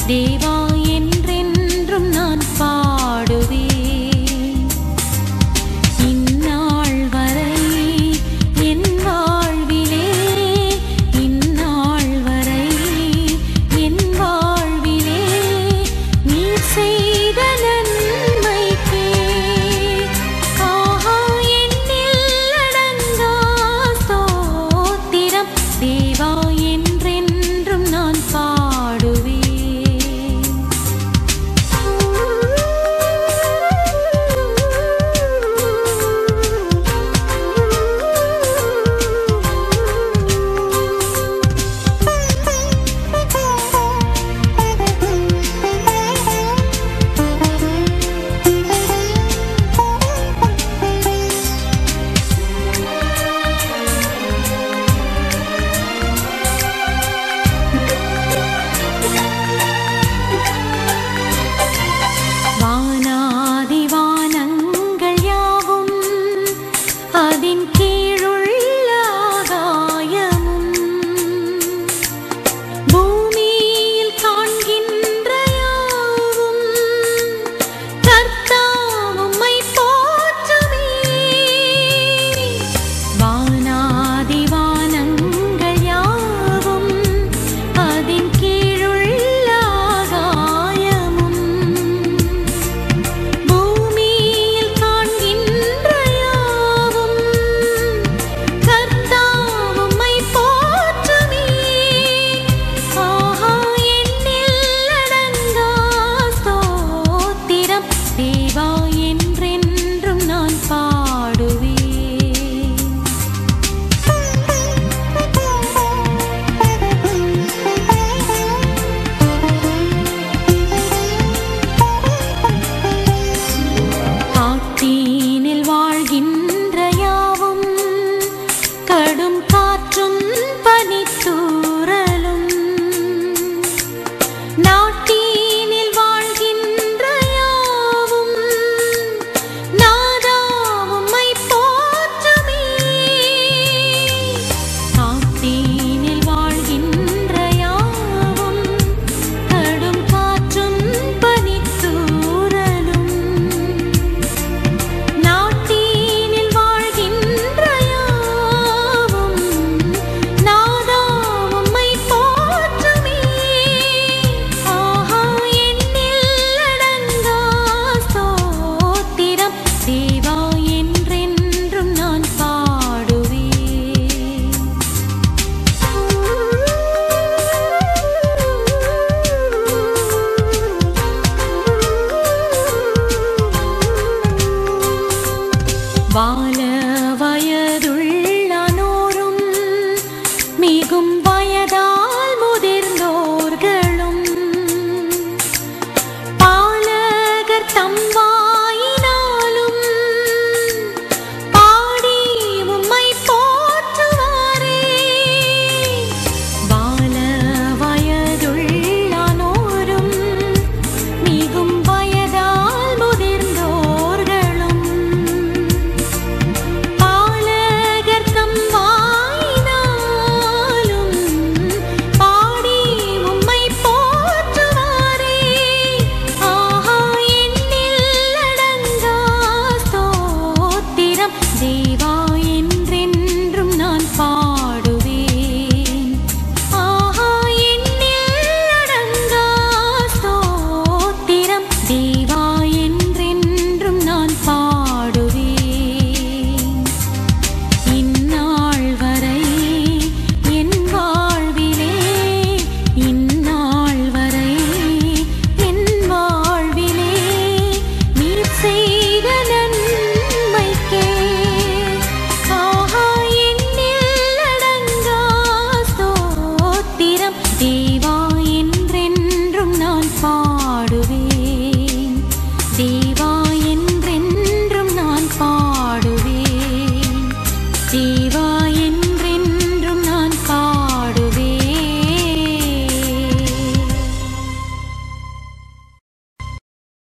தேவா என்றென்றும் நான் பாடுவேன். இந்நாள் வரை என் வாழ்விலே, இந்நாள் வரை என் வாழ்விலே நீர் செய்த நன்மைக்கே ஆஹா எண்ணில் அடங்கா ஸ்தோத்திரம். தேவா என்றென்றும் நான் பாடுவேன். வானாதி வானங்கள் யாவும் அதின் கீழுள்ள ஆகாயமும் பூமியில் காண்கின்ற யாவும் கர்த்தாவே உம்மை போற்றுமே. வானாதி வானங்கள் யாவும் அதின் கீழுள்ள ஆகாயமும் பூமியில் காண்கின்ற யாவும் கர்த்தாவே உம்மை போற்றுமே. ஆஹா எண்ணில் அடங்கா ஸ்தோத்திரம். தேவா என்றென்றும் நான் பாடுவேன். காட்டினில் வாழ்கின்ற யாவும் கடும் காற்றும் பனித்தூறலும் நாட்டினில் வாழ்கின்ற யாவும் நாதா உம்மை போற்றுமே. காட்டினில் வாழ்கின்ற யாவும் கடும் காற்றும் பனித்தூறலும் நாட்டினில் வாழ்கின்ற யாவும் நாதா உம்மை போற்றுமே. ஆஹா எண்ணில் அடங்கா ஸ்தோத்திரம். தேவா என்றென்றும் நான் பாடுவேன். வால வயதுள்ளனோரும் மிகும் வயதால் முதிர்ந்தோர்களும் பாலகர் தம் வாயினாலும் பாடி உம்மை போற்றுவாரே. வால வயதுள்ளனோரும் மிகும் வயதால் முதிர்ந்தோர்களும் பாலகர் தம் வாயினாலும் பாடி உம்மை போற்றுவாரே. ஆஹா எண்ணில் அடங்கா ஸ்தோத்திரம். தேவா என்றென்றும் நான் பாடுவேன். ஆஹா எண்ணில் அடங்கா ஸ்தோத்திரம். தேவா என்றென்றும் நான் பாடுவேன். இந்நாள் வரை என் வாழ்விலே, இந்நாள் வரை என் வாழ்விலே நீர் செய்த நன்மைக்கே ஆஹா எண்ணில் அடங்கா ஸ்தோத்திரம். தேவா என்றென்றும் நான் பாடுவேன்.